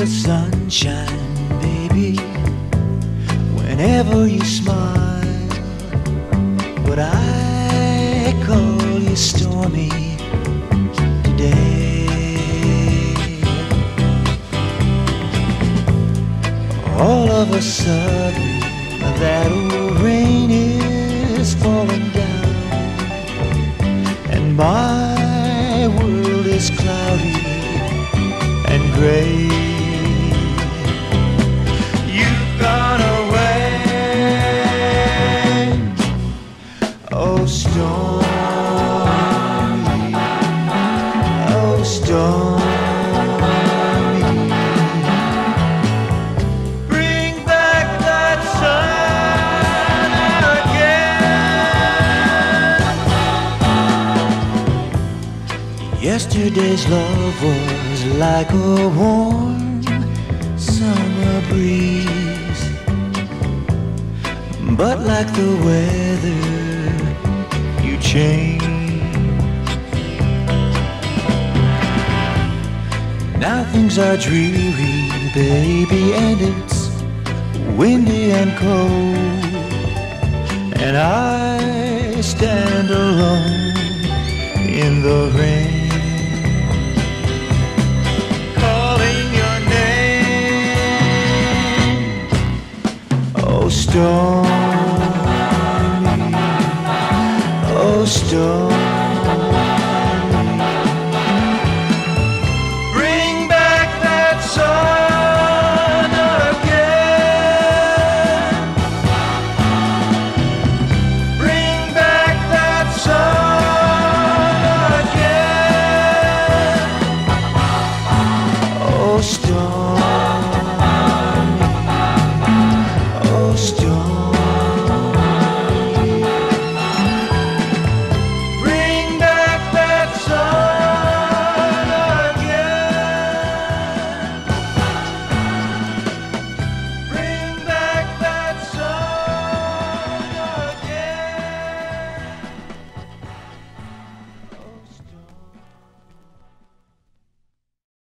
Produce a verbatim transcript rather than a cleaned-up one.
the sunshine, baby, whenever you smile. But I call you Stormy today. All of a sudden, that old rain is falling down, and my world is cloudy and gray. You've gone away, oh Stormy, oh Stormy. Bring back that sun again. Yesterday's love was like a warm summer breeze, but like the weather, you change. Now things are dreary, baby, and it's windy and cold, and I stand alone in the rain. Oh, Stormy,